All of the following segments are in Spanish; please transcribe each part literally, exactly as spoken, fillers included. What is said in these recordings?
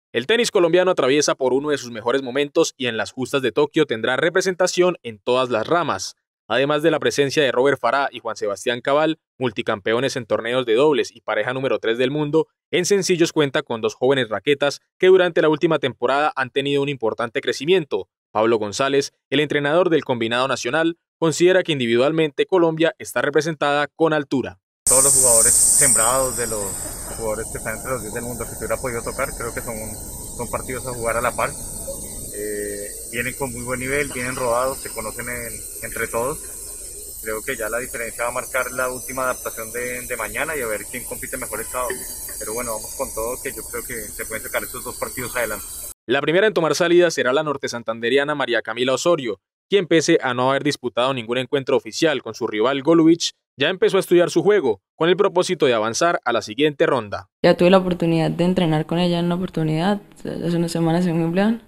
El tenis colombiano atraviesa por uno de sus mejores momentos y en las justas de Tokio tendrá representación en todas las ramas. Además de la presencia de Robert Farah y Juan Sebastián Cabal, multicampeones en torneos de dobles y pareja número tres del mundo, en sencillos cuenta con dos jóvenes raquetas que durante la última temporada han tenido un importante crecimiento. Pablo González, el entrenador del combinado nacional, considera que individualmente Colombia está representada con altura. Todos los jugadores sembrados, de los jugadores que están entre los diez del mundo que se hubiera podido tocar, creo que son, son partidos a jugar a la par. Eh, vienen con muy buen nivel, vienen rodados, se conocen en, entre todos. Creo que ya la diferencia va a marcar la última adaptación de, de mañana y a ver quién compite mejor esta vez. Pero bueno, vamos con todo, que yo creo que se pueden sacar estos dos partidos adelante. La primera en tomar salida será la norte santanderiana María Camila Osorio, quien pese a no haber disputado ningún encuentro oficial con su rival Golubic, ya empezó a estudiar su juego, con el propósito de avanzar a la siguiente ronda. Ya tuve la oportunidad de entrenar con ella en una oportunidad, hace unas semanas en Wimbledon.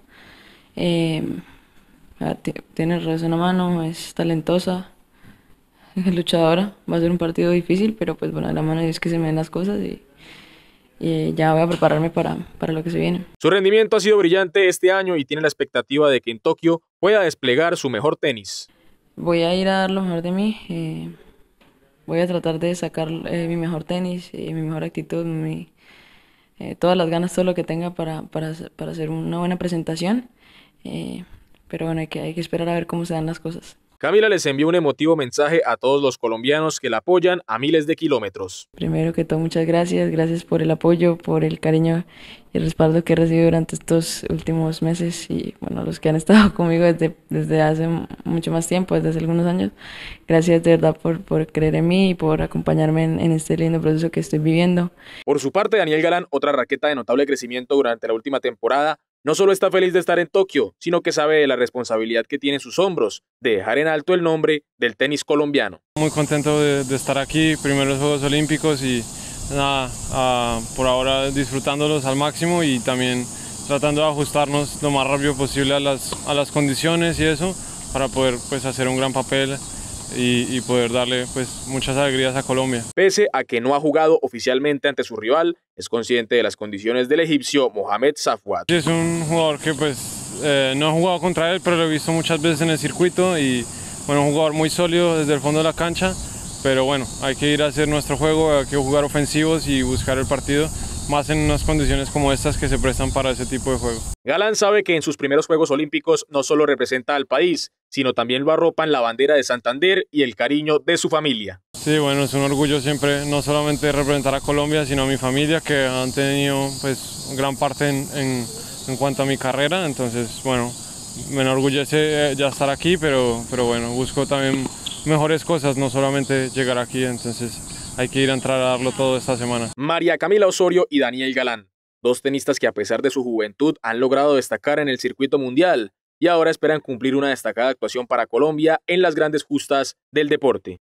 Eh, tiene el resto en la mano, es talentosa, es luchadora. Va a ser un partido difícil, pero pues bueno, la mano es que se me den las cosas y, y ya voy a prepararme para, para lo que se viene. Su rendimiento ha sido brillante este año y tiene la expectativa de que en Tokio pueda desplegar su mejor tenis. Voy a ir a dar lo mejor de mí. Eh, Voy a tratar de sacar eh, mi mejor tenis, eh, mi mejor actitud, mi, eh, todas las ganas, todo lo que tenga para, para, para hacer una buena presentación. Eh, pero bueno, hay que, hay que esperar a ver cómo se dan las cosas. Camila les envió un emotivo mensaje a todos los colombianos que la apoyan a miles de kilómetros. Primero que todo, muchas gracias. Gracias por el apoyo, por el cariño y el respaldo que he recibido durante estos últimos meses. Y bueno, los que han estado conmigo desde, desde hace mucho más tiempo, desde hace algunos años. Gracias de verdad por, por creer en mí y por acompañarme en, en este lindo proceso que estoy viviendo. Por su parte, Daniel Galán, otra raqueta de notable crecimiento durante la última temporada, no solo está feliz de estar en Tokio, sino que sabe de la responsabilidad que tiene en sus hombros de dejar en alto el nombre del tenis colombiano. Muy contento de, de estar aquí, primeros Juegos Olímpicos y nada, uh, por ahora disfrutándolos al máximo y también tratando de ajustarnos lo más rápido posible a las, a las condiciones y eso para poder pues, hacer un gran papel y, y poder darle pues, muchas alegrías a Colombia. Pese a que no ha jugado oficialmente ante su rival, es consciente de las condiciones del egipcio Mohamed Safwat. Es un jugador que pues eh, no he jugado contra él, pero lo he visto muchas veces en el circuito y bueno, un jugador muy sólido desde el fondo de la cancha, pero bueno, hay que ir a hacer nuestro juego, hay que jugar ofensivos y buscar el partido, más en unas condiciones como estas que se prestan para ese tipo de juego. Galán sabe que en sus primeros Juegos Olímpicos no solo representa al país, sino también lo arropan la bandera de Santander y el cariño de su familia. Sí, bueno, es un orgullo siempre no solamente representar a Colombia, sino a mi familia, que han tenido pues gran parte en, en, en cuanto a mi carrera, entonces bueno, me enorgullece ya estar aquí, pero, pero bueno, busco también mejores cosas, no solamente llegar aquí, entonces hay que ir a entrar a darlo todo esta semana. María Camila Osorio y Daniel Galán, dos tenistas que a pesar de su juventud han logrado destacar en el circuito mundial y ahora esperan cumplir una destacada actuación para Colombia en las grandes justas del deporte.